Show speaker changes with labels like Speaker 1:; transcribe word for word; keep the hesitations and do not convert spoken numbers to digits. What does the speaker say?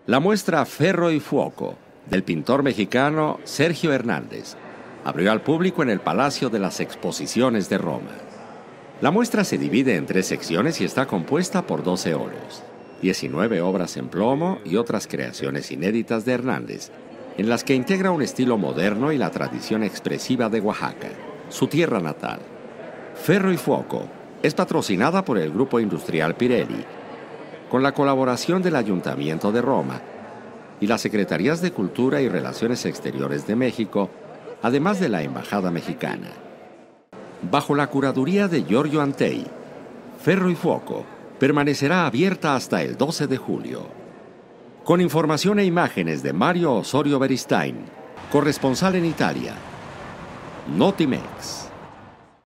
Speaker 1: La muestra Ferro y Fuoco, del pintor mexicano Sergio Hernández, abrió al público en el Palacio de las Exposiciones de Roma. La muestra se divide en tres secciones y está compuesta por doce óleos, diecinueve obras en plomo y otras creaciones inéditas de Hernández, en las que integra un estilo moderno y la tradición expresiva de Oaxaca, su tierra natal. Ferro y Fuoco es patrocinada por el Grupo Industrial Pirelli, con la colaboración del Ayuntamiento de Roma y las Secretarías de Cultura y Relaciones Exteriores de México, además de la Embajada Mexicana. Bajo la curaduría de Giorgio Antei, Ferro y Fuoco permanecerá abierta hasta el doce de julio. Con información e imágenes de Mario Osorio Beristain, corresponsal en Italia. Notimex.